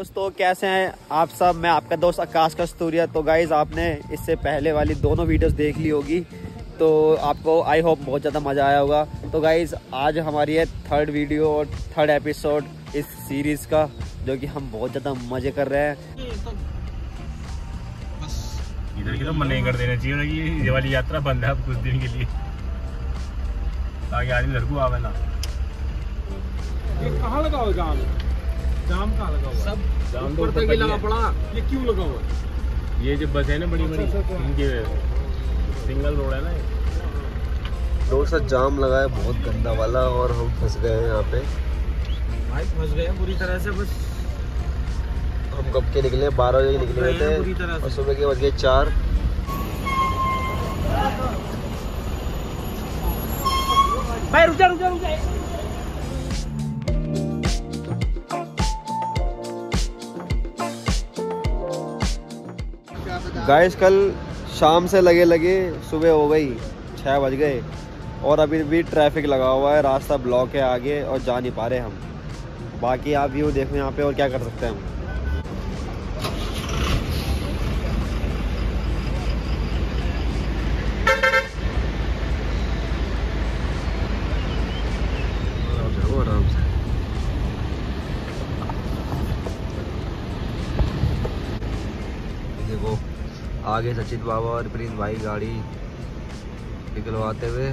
दोस्तों कैसे हैं आप सब। मैं आपका दोस्त आकाश कस्तूरिया। तो गाइज आपने इससे पहले वाली दोनों वीडियोस देख ली होगी, तो आपको आई होप बहुत ज़्यादा मज़ा आया होगा। तो गाइज आज हमारी है थर्ड वीडियो और थर्ड एपिसोड इस सीरीज़ का, जो कि हम बहुत ज़्यादा मज़े कर रहे हैं। इधर की तो मन नहीं कर देना चाहिए कि ये वाली यात्रा बंद है अब कुछ दिन के लिए, ताकि आदमी घर को आवे ना। ये कहाँ लगा हुआ जाम? जाम कहाँ लगा हुआ? सब जाम तो ऊपर तक ही लगा पड़ा। ये क्यों लगा हुआ? ये जो बस है ना बड़ी बड़ी, इनके सिंगल रोड है ना। रोड से जाम लगा है बहुत गंदा वाला, और हम फंस गए हैं यहाँ पे। भाई फंस गए बुरी तरह से। बस हम कब के निकले? 12 बजे निकले हुए थे और सुबह के बज गए 4। भाई रुक जा। गाइस कल शाम से लगे सुबह हो गई 6 बज गए और अभी भी ट्रैफिक लगा हुआ है, रास्ता ब्लॉक है आगे और जा नहीं पा रहे हम। बाकी आप व्यू देखो यहाँ पे, और क्या कर सकते हैं हम। आराम से देखो आगे सचिन बाबा और प्रिंस भाई गाड़ी निकलवाते हुए।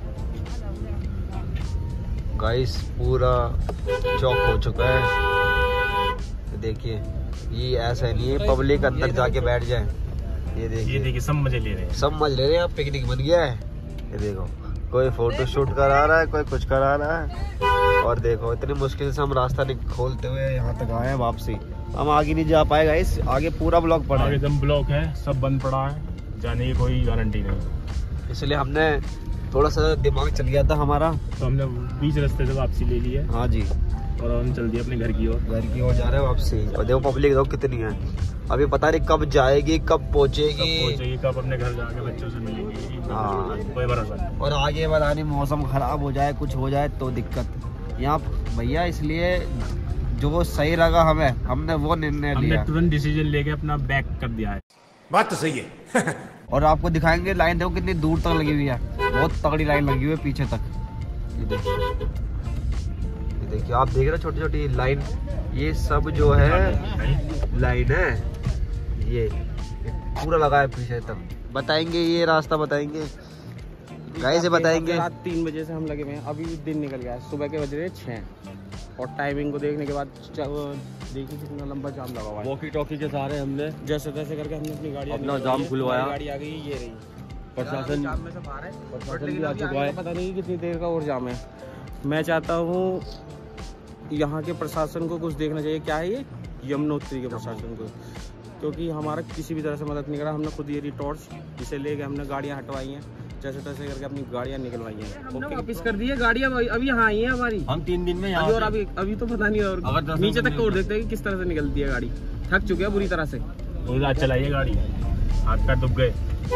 गाइस पूरा चौक हो चुका है। देखिए ये ऐसा नहीं है पब्लिक अंदर जाके बैठ जाए। ये देखिए सब मजे ले रहे हैं, सब मजे ले रहे हैं। पिकनिक बन गया है। ये देखो कोई फोटो शूट करा रहा है, कोई कुछ करा रहा है। और देखो इतनी मुश्किल से हम रास्ता खोलते हुए यहाँ तक आए हैं वापसी। हम आगे नहीं जा पाएगा, इस आगे पूरा ब्लॉक पड़ा है। एकदम ब्लॉक है, सब बंद पड़ा है, जाने की कोई गारंटी नहीं। इसलिए हमने थोड़ा सा दिमाग चल गया था हमारा, तो हमने बीच रास्ते से वापसी ले ली है। हाँ जी, और हम चल दिए अपने घर की ओर जा रहे हैं वापसी। और देखो पब्लिक देखो कितनी है। अभी पता नहीं कब जाएगी, कब पहुँचेगी, कब अपने घर जाके बच्चों से मिलेगी। हाँ कोई भरोसा नहीं। और आगे पता नहीं मौसम खराब हो जाए, कुछ हो जाए तो दिक्कत यहाँ भैया। इसलिए जो सही लगा हमें, हमने वो निर्णय लिया। हमने तुरंत डिसीजन लेके अपना बैक कर दिया है। बात तो सही है। और आपको दिखाएंगे लाइन, देखो कितनी दूर तक लगी हुई है। बहुत तगड़ी लाइन लगी हुई है पीछे तक। ये देखिए आप देख रहे हो छोटी छोटी लाइन। ये सब जो है लाइन है, ये पूरा लगा है पीछे तक। बताएंगे ये रास्ता, बताएंगे गाइस से बताएंगे। रात 3 बजे से हम लगे हुए हैं, अभी दिन निकल गया है। सुबह के बज रहे 6 और टाइमिंग को देखने के बाद देखिए कितना लंबा जाम लगा हुआ है। वॉकी टॉकी के सहारे हमने जैसे तैसे करके हमने अपनी गाड़ी अपना जाम खुलवाया। गाड़ी आ गई, ये रही। प्रशासन जाम में से बाहर है, भी आ चुका है। पता नहीं कितनी देर का और जाम है। मैं चाहता हूँ यहाँ के प्रशासन को कुछ देखना चाहिए। क्या है ये? यमुनोत्री के प्रशासन को, क्योंकि हमारा किसी भी तरह से मदद नहीं करा। हमने खुद ये टॉर्च इसे लेके हमने गाड़ियाँ हटवाई हैं, जैसे तैसे करके अपनी गाड़ियाँ निकलवाई हैं। हमने वापस कर दी है गाड़ियाँ, अभी यहाँ आई हैं हमारी। हम 3 दिन में यहाँ और अभी तो पता नहीं, और नीचे तक और देखते हैं कि किस तरह से निकलती है गाड़ी। थक चुके हैं बुरी तरह से। आज चलाइए गाड़ी, हाथ पैर दुख गए।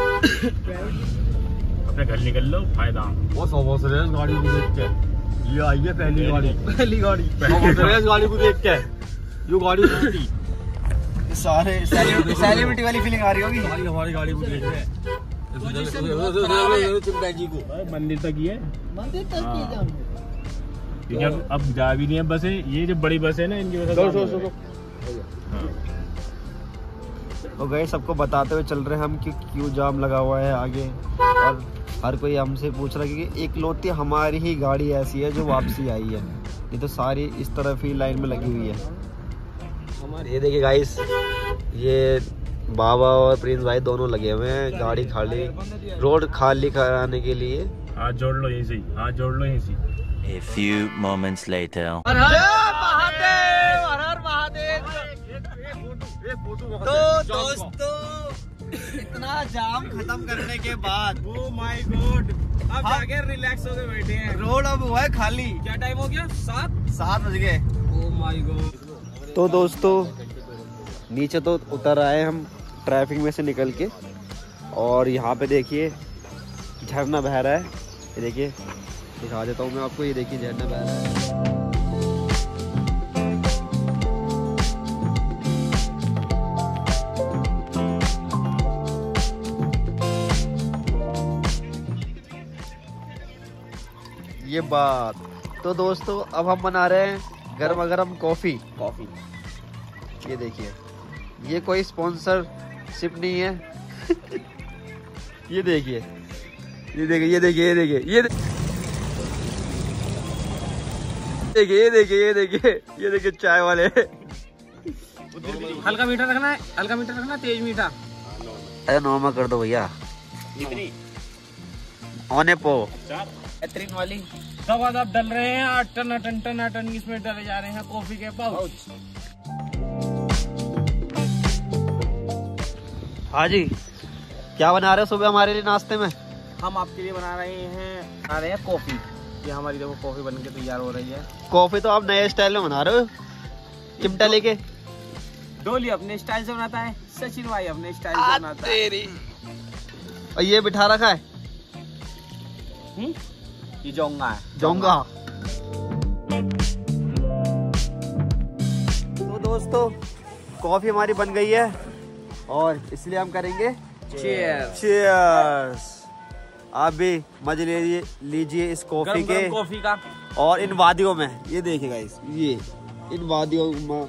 अपने घर निकल लो, फायदा। वो गाड़ी को देख के ये आई है पहली गाड़ी गाड़ी को देख के ये गाड़ी सारे सेलिब्रिटी वाली फीलिंग आ रही होगी। हमारी गाड़ी को देख रहे हैं चिंपैंजी को। मंदिर तक ही है, क्योंकि अब जा भी नहीं है बसें। ये जो बड़ी बस है ना, इनकी वजह से तो गए सबको बताते हुए चल रहे हैं हम कि क्यों जाम लगा हुआ है आगे। और हर कोई हमसे पूछ रहा है कि एकलौती हमारी ही गाड़ी ऐसी है जो वापसी आई है, ये तो सारी इस तरफ ही लाइन में लगी हुई है। ये देखिए गाइस, ये बाबा और प्रिंस भाई दोनों लगे हुए हैं गाड़ी खाली, रोड खाली कराने के लिए। हाथ जोड़ लो यहीं से, हाथ जोड़ लो यहीं से। A few moments later. हर महादेव, हर हर महादेव। तो दोस्तों इतना जाम खत्म करने के बाद ओह माय गॉड, अब जाके रिलैक्स होके बैठे हैं। रोड अब हुआ है खाली। क्या टाइम हो गया? 7 बज गए। Oh my god. तो दोस्तों नीचे तो उतर आए हम ट्रैफिक में से निकल के, और यहाँ पे देखिए झरना बह रहा है। ये देखिए दिखा देता हूँ मैं आपको, ये देखिए झरना बह रहा है। ये बात। तो दोस्तों अब हम बना रहे हैं गर्मा गर्म कॉफी। ये देखिए, ये कोई स्पॉन्सरशिप नहीं है। ये देखिए, ये देखिए, ये देखिए, ये देखिए, ये देखिए, ये देखिए, ये देखिए, ये देखिए चाय वाले। हल्का मीठा रखना है, हल्का मीठा रखना, तेज मीठा। अरे नॉर्मल कर दो भैया। ओने पो बेहतरीन वाली दवा दब डल रहे हैं। 8 टन इसमें डले जा रहे हैं कॉफी के पाउच। हाँ जी, क्या बना रहे हो सुबह हमारे लिए नाश्ते में? हम आपके लिए बना रहे हैं कॉफी। ये हमारी देखो कॉफी बन के तैयार हो रही है। कॉफी तो आप नए स्टाइल में बना रहे हो, चिमटा लेके। डोली अपने स्टाइल से बनाता है, सचिन भाई अपने स्टाइल से बनाता है। और ये बिठा रखा है, ये जोंगा है, जोंगा। तो दोस्तों कॉफी हमारी बन गई है और इसलिए हम करेंगे चीयर्स। चीयर्स। आप भी मजे लीजिए इस कॉफी के कॉफी का। और इन वादियों में। ये देखिए गाइस, ये इन वादियों में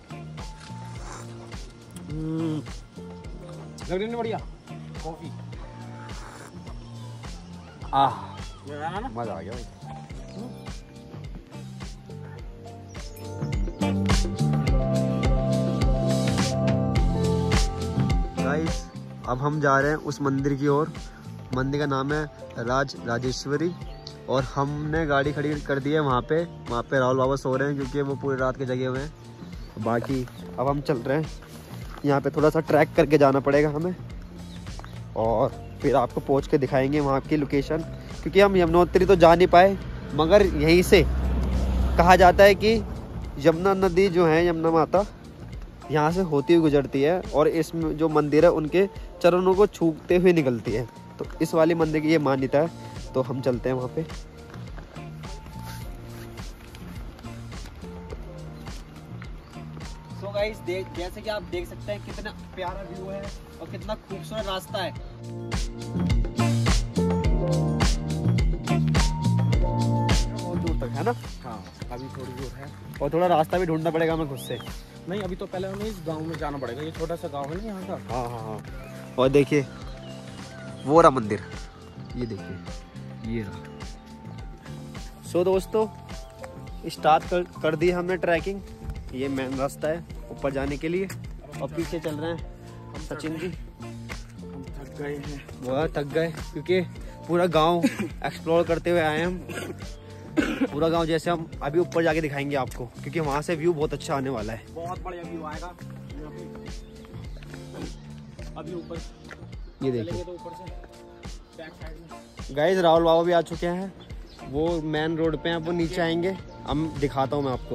लग रही है बढ़िया कॉफी। मजा आ गया भाई। गाइस अब हम जा रहे हैं उस मंदिर की ओर। मंदिर का नाम है राजेश्वरी और हमने गाड़ी खड़ी कर दी है वहाँ पे राहुल बाबा सो रहे हैं क्योंकि वो पूरी रात के जगे हुए हैं। बाकी अब हम चल रहे हैं, यहाँ पे थोड़ा सा ट्रैक करके जाना पड़ेगा हमें और फिर आपको पहुँच के दिखाएंगे वहाँ की लोकेशन, क्योंकि हम यमुनोत्री तो जा नहीं पाए, मगर यहीं से कहा जाता है कि यमुना नदी जो है, यमुना माता यहाँ से होती हुई गुजरती है और इसमें जो मंदिर है उनके चरणों को छूते हुए निकलती है। तो इस वाली मंदिर की ये मान्यता है, तो हम चलते हैं वहाँ पे। सो गाइस जैसे कि आप देख सकते हैं कितना प्यारा व्यू है और कितना खूबसूरत रास्ता है। बहुत दूर तक है ना? हाँ अभी थोड़ी दूर है और थोड़ा रास्ता भी ढूंढना पड़ेगा हमें खुद से। नहीं, अभी तो पहले हमें इस गांव में जाना पड़ेगा। ये छोटा सा गांव है ना यहाँ का। हाँ हाँ हाँ। और देखिए वो रहा मंदिर, ये देखिए ये रहा। सो दोस्तों स्टार्ट कर दी हमने ट्रैकिंग। ये मेन रास्ता है ऊपर जाने के लिए और पीछे चल रहे हैं सचिन जी। हम थक गए हैं, बहुत थक गए क्योंकि पूरा गांव एक्सप्लोर करते हुए आए हम। पूरा गांव जैसे हम अभी ऊपर जाके दिखाएंगे आपको, क्योंकि वहां से व्यू बहुत अच्छा आने वाला है। बहुत बढ़िया व्यू आएगा यहाँ पे। अभी ऊपर ये देखिए तो ऊपर से बैक साइड में गाइस राहुल बाबा भी आ चुके हैं। वो मेन रोड पे हैं, वो नीचे आएंगे, हम दिखाता हूँ मैं आपको।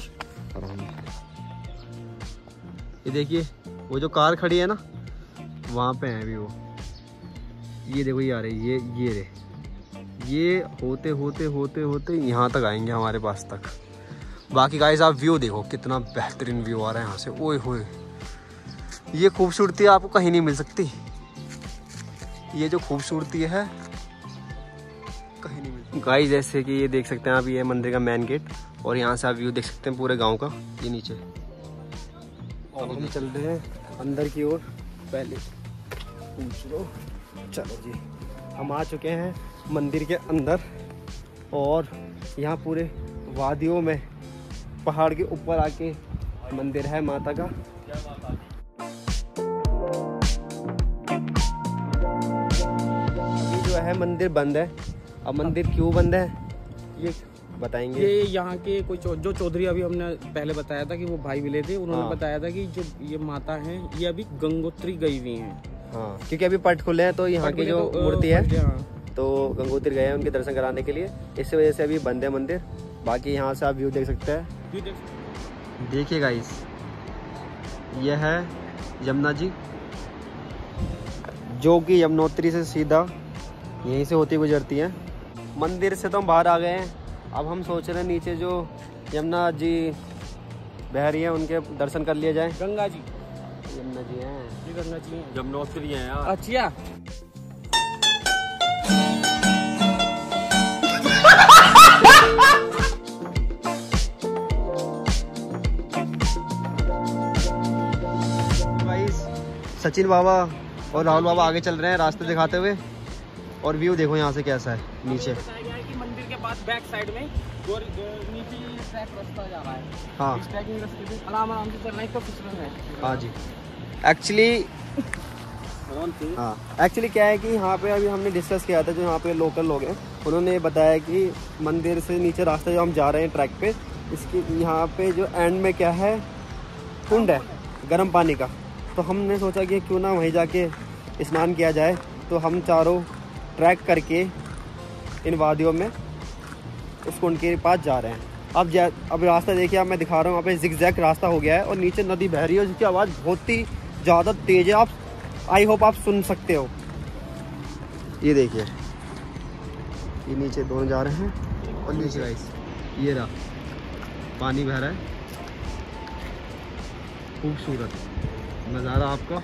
ये देखिए वो जो कार खड़ी है ना, वहाँ पे है अभी वो। ये देखो ये आ रही है, ये रे, ये होते होते होते होते यहाँ तक आएंगे हमारे पास तक। बाकी गाइस आप व्यू देखो, कितना बेहतरीन व्यू आ रहा है यहाँ से। ओए होए, ये खूबसूरती आपको कहीं नहीं मिल सकती। ये जो खूबसूरती है कहीं नहीं मिलती। गाइस जैसे कि ये देख सकते हैं आप, ये मंदिर का मेन गेट और यहाँ से आप व्यू देख सकते हैं पूरे गांव का। ये नीचे और हम चल रहे हैं अंदर की ओर। पहले पूछ लो। चलो जी, हम आ चुके हैं मंदिर के अंदर और यहाँ पूरे वादियों में पहाड़ के ऊपर आके मंदिर है माता का। अभी जो है मंदिर बंद है। अब मंदिर क्यों बंद है ये बताएंगे। ये यहाँ के कोई जो चौधरी अभी हमने पहले बताया था कि वो भाई मिले थे, उन्होंने बताया था कि जो ये माता हैं ये अभी गंगोत्री गई हुई हैं। हाँ, क्योंकि अभी पट खुले हैं तो यहाँ की जो मूर्ति है तो गंगोत्री गए हैं उनके दर्शन कराने के लिए, इसी वजह से अभी बंद है मंदिर। बाकी यहाँ से आप व्यू देख सकते हैं। देखिए गाइस, यह है यमुना जी जो कि यमुनोत्री से सीधा यहीं से होती गुजरती है। मंदिर से तो हम बाहर आ गए हैं, अब हम सोच रहे हैं नीचे जो यमुना जी बह रही है उनके दर्शन कर लिए जाए। गंगा जी, यमुना जी हैं, ये गंगा जी हैं, यमुनोत्री हैं यार। अच्छा सचिन बाबा और राहुल बाबा आगे चल रहे हैं रास्ते दिखाते हुए। और व्यू देखो यहाँ से कैसा है नीचे। कि मंदिर के बाद बैक साइड में और नीचे ट्रैक रास्ता जा रहा है। हाँ इस ट्रैकिंग रास्ते पे आराम से चलना है तो फिसलन है। हाँ जी। एक्चुअली क्या है कि यहाँ पे अभी हमने डिस्कस किया था, जो यहाँ पे लोकल लोग हैं उन्होंने बताया कि मंदिर से नीचे रास्ता जो हम जा रहे हैं ट्रैक पे, इसकी यहाँ पे जो एंड में क्या है, कुंड है गर्म पानी का। तो हमने सोचा कि क्यों ना वहीं जाके स्नान किया जाए। तो हम चारों ट्रैक करके इन वादियों में उस कुंड के पास जा रहे हैं। अब रास्ता देखिए, अब मैं दिखा रहा हूँ, वहाँ पे जिगजैग रास्ता हो गया है और नीचे नदी बह रही है जिसकी आवाज़ बहुत ही ज़्यादा तेज़ है। आई होप आप सुन सकते हो। ये देखिए, ये नीचे दोनों जा रहे हैं और नीचे गाइस ये रहा पानी बह रहा है। खूबसूरत नज़ारा आपका।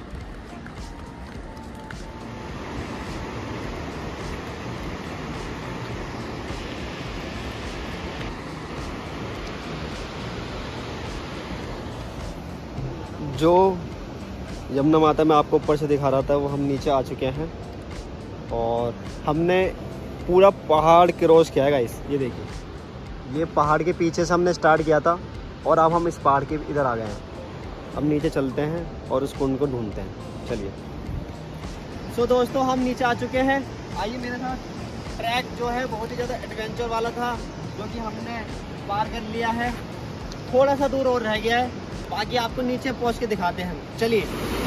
जो यमुना माता मैं आपको ऊपर से दिखा रहा था वो हम नीचे आ चुके हैं और हमने पूरा पहाड़ क्रॉस किया है गाइस। ये देखिए, ये पहाड़ के पीछे से हमने स्टार्ट किया था और अब हम इस पहाड़ के इधर आ गए हैं। अब नीचे चलते हैं और उस कुंड को ढूंढते हैं। चलिए। सो दोस्तों, हम नीचे आ चुके हैं। आइए मेरे साथ। ट्रैक जो है बहुत ही ज़्यादा एडवेंचर वाला था, जो कि हमने पार कर लिया है। थोड़ा सा दूर और रह गया है, बाकी आपको नीचे पहुंच के दिखाते हैं। चलिए।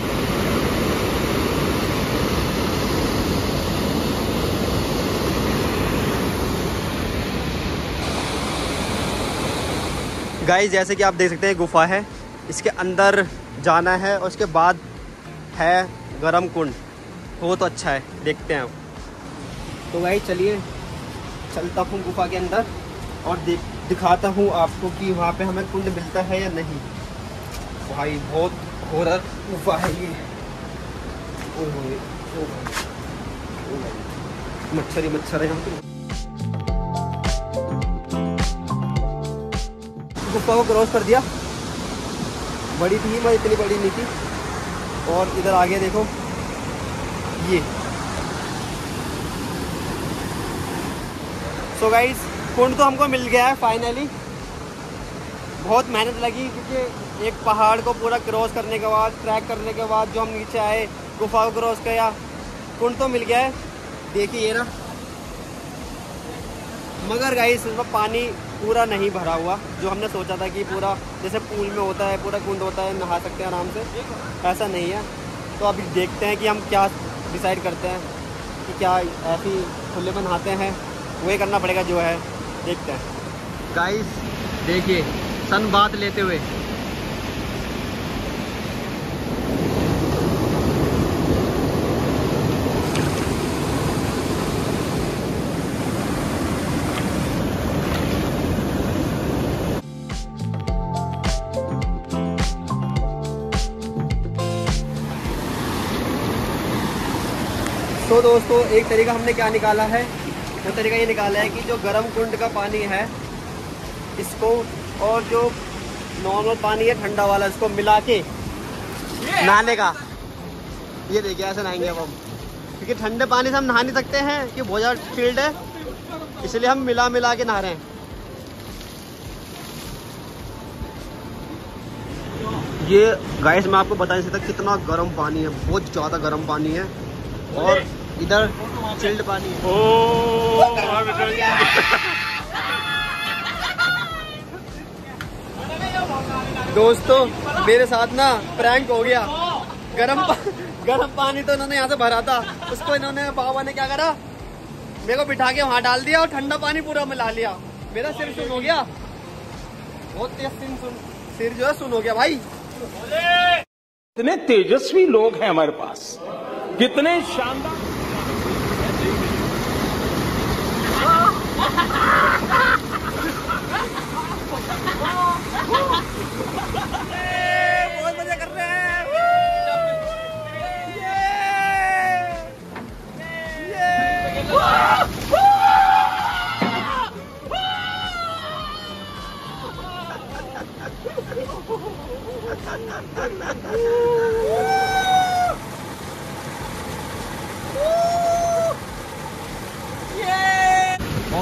गाइस, जैसे कि आप देख सकते हैं गुफा है, इसके अंदर जाना है और उसके बाद है गरम कुंड। वो तो अच्छा है, देखते हैं। तो गाइस चलिए, चलता हूँ गुफा के अंदर और दिखाता हूँ आपको कि वहाँ पे हमें कुंड मिलता है या नहीं। भाई बहुत हॉरर गुफा है ये। मच्छर ही मच्छर है यहाँ पे। गुफा को क्रॉस कर दिया। बड़ी थी मगर इतनी बड़ी नहीं थी। और इधर आगे देखो, ये सो गाइस, कुंड तो हमको मिल गया है फाइनली। बहुत मेहनत लगी क्योंकि एक पहाड़ को पूरा क्रॉस करने के बाद, ट्रैक करने के बाद जो हम नीचे आए, गुफा को क्रॉस किया, कुंड तो मिल गया है। देखिए ये ना, मगर गाइस इसमें पानी पूरा नहीं भरा हुआ। जो हमने सोचा था कि पूरा जैसे पूल में होता है, पूरा कुंड होता है, नहा सकते हैं आराम से, ऐसा नहीं है। तो अभी देखते हैं कि हम क्या डिसाइड करते हैं कि क्या ऐसी खुले में नहाते हैं, वही करना पड़ेगा जो है। देखते हैं गाइस। देखिए सन बात लेते हुए तो दोस्तों, एक तरीका हमने क्या निकाला है, वो तरीका ये निकाला है कि जो गर्म कुंड का पानी है इसको और जो नॉर्मल पानी है ठंडा वाला, इसको मिला के नहाने का। ये देखिए ऐसे नहाएंगे अब हम, क्योंकि ठंडे पानी से हम नहा नहीं सकते हैं कि बहुत ज़्यादा फील्ड है, इसलिए हम मिला के नहा रहे हैं। ये गाइस मैं आपको बता नहीं सकता कितना गर्म पानी है, बहुत ज़्यादा गर्म पानी है। और इधर चिल्ड पानी है। दोस्तों मेरे साथ ना प्रैंक हो गया। गरम पानी तो इन्होंने यहाँ से भरा था, उसको इन्होंने, बाबा ने क्या करा, मेरे को बिठा के वहाँ डाल दिया और ठंडा पानी पूरा मिला लिया। मेरा सिर सुन हो गया, बहुत तेज सिर जो है सुन हो गया भाई। कितने तेजस्वी लोग हैं हमारे पास, कितने शानदार। बहुत मजा कर रहे हैं।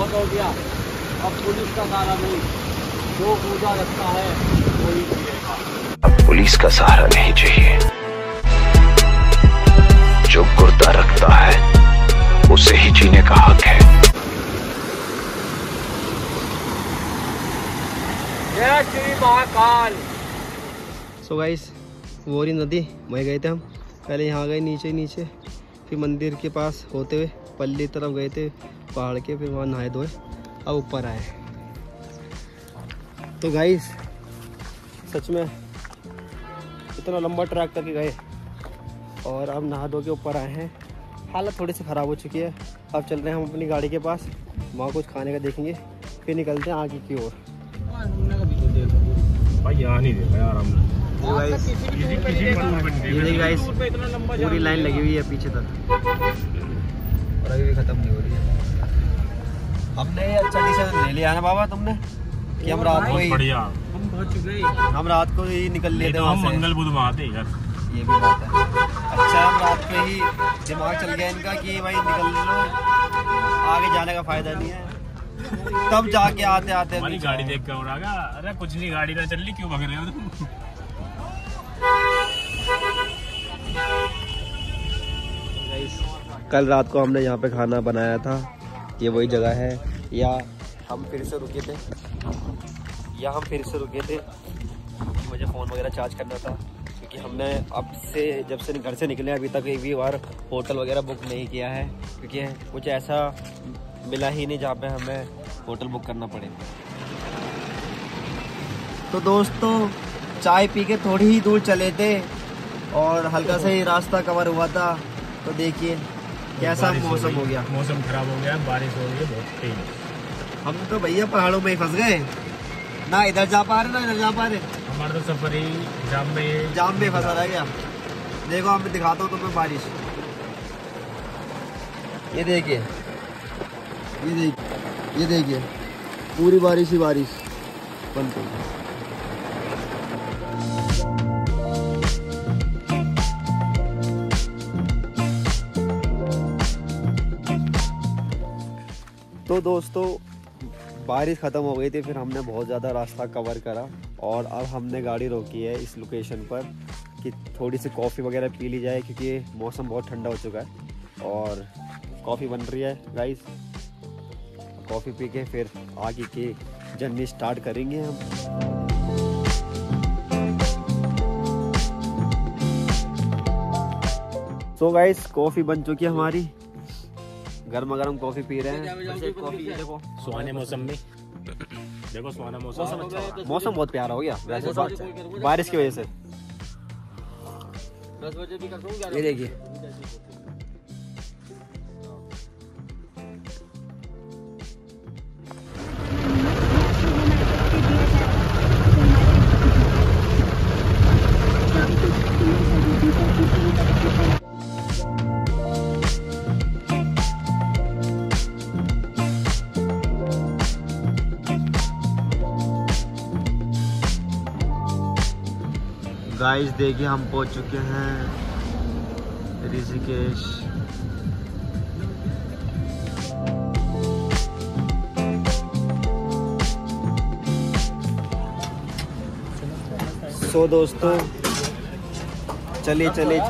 बहुत हो गया, अब पुलिस का सहारा नहीं, जो पूजा रखता है वही जिएगा। अब पुलिस का सहारा नहीं चाहिए, जो गुर्दा रखता है उसे ही जीने का हक है। जय श्री महाकाल। सो गाइस, वोरी नदी वहीं गए थे हम, पहले यहाँ गए नीचे, फिर मंदिर के पास होते हुए पल्ली तरफ गए थे पहाड़ के, फिर वहाँ नहाए धोए, अब ऊपर आए। तो गाइस सच में इतना लंबा ट्रैक करके गए और अब नहा धो के ऊपर आए हैं। हालत थोड़ी सी ख़राब हो चुकी है। अब चल रहे हैं हम अपनी गाड़ी के पास, वहाँ कुछ खाने का देखेंगे, फिर निकलते हैं आगे की ओर। भाई यहाँ नहीं देखा यार हमने। ये गाइस पूरी लाइन लगी हुई है पीछे तक और अभी भी ख़त्म नहीं हो रही है। हमने ये अच्छा डिसीजन ले लिया ना बाबा तुमने कि हम रात को ही हम रात को ही निकल लिए थे वहाँ से। मंगल बुध वहाँ थे यार, ये भी बात है। अच्छा हम रात को ही दिमाग चल गया इनका कि भाई निकल लो, आगे जाने का फायदा नहीं है। तब जाके आते आते हमारी गाड़ी देख कर उड़ा गया, अरे कुछ नहीं, गाड़ी ना चल रही, क्यों भग रहे हो तुम? कल रात को हमने यहाँ पे खाना बनाया था, ये वही जगह है। या हम फिर से रुके थे, मुझे फ़ोन वगैरह चार्ज करना था क्योंकि हमने अब से जब से घर से निकले अभी तक एक भी बार होटल वगैरह बुक नहीं किया है, क्योंकि कुछ ऐसा मिला ही नहीं जहाँ पे हमें होटल बुक करना पड़े। तो दोस्तों चाय पी के थोड़ी ही दूर चले थे और हल्का सा ही रास्ता कवर हुआ था, तो देखिए कैसा मौसम हो गया। मौसम खराब हो गया, बारिश हो रही है बहुत तेज। हम तो भैया पहाड़ों में ही फंस गए, ना इधर जा पा रहे ना इधर जा पा रहे। हमारा तो सफर ही जाम में फंसा रह गया। देखो हम दिखाता हूँ तुम्हें बारिश, ये देखिए पूरी बारिश ही बारिश बंद कर। तो दोस्तों बारिश ख़त्म हो गई थी, फिर हमने बहुत ज़्यादा रास्ता कवर करा और अब हमने गाड़ी रोकी है इस लोकेशन पर कि थोड़ी सी कॉफ़ी वगैरह पी ली जाए, क्योंकि मौसम बहुत ठंडा हो चुका है और कॉफ़ी बन रही है गाइस। कॉफ़ी पी के फिर आगे की जर्नी स्टार्ट करेंगे हम। सो गाइस कॉफ़ी बन चुकी है हमारी, गर्मा गर्म कॉफ़ी पी रहे हैं। कॉफ़ी देखो सुहाने मौसम में, देखो सुहाना मौसम, मौसम बहुत प्यारा हो गया वैसे बारिश की वजह से। ये देखिए गाइस, देखिए हम पहुंच चुके हैं ऋषिकेश। सो दोस्तों चले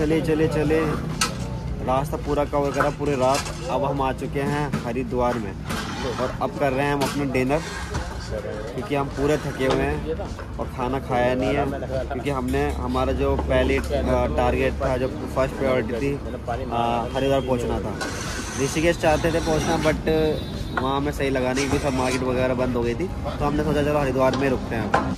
रास्ता पूरा कवर करा पूरी रात। अब हम आ चुके हैं हरिद्वार में और अब कर रहे हैं हम अपना डिनर, क्योंकि हम पूरे थके हुए हैं और खाना खाया नहीं है, क्योंकि हमने हमारा जो पहले टारगेट था, जो फर्स्ट प्रायोरिटी थी हरिद्वार पहुंचना था। ऋषिकेश चाहते थे पहुंचना, बट वहाँ हमें सही लगा नहीं क्योंकि सब मार्केट वगैरह बंद हो गई थी, तो हमने सोचा चलो हरिद्वार में रुकते हैं।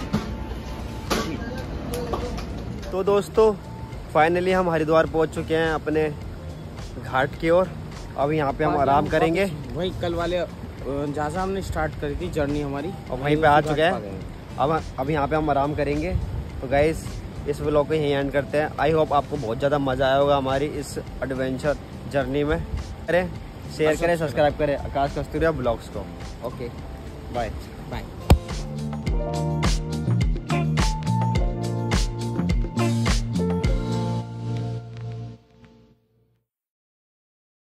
तो दोस्तों फाइनली हम हरिद्वार पहुँच चुके हैं अपने घाट की ओर। अब यहाँ पे हम आराम करेंगे, वही कल वाले जहाँ से हमने स्टार्ट करी थी जर्नी हमारी, और वहीं पे आ चुके हैं। अब यहाँ पे हम आराम करेंगे। तो गाइस इस व्लॉग को यहीं एंड करते हैं। आई होप आपको बहुत ज़्यादा मज़ा आया होगा हमारी इस एडवेंचर जर्नी में। करें, शेयर करें, सब्सक्राइब करें आकाश कस्तूरिया ब्लॉग्स को। Okay bye.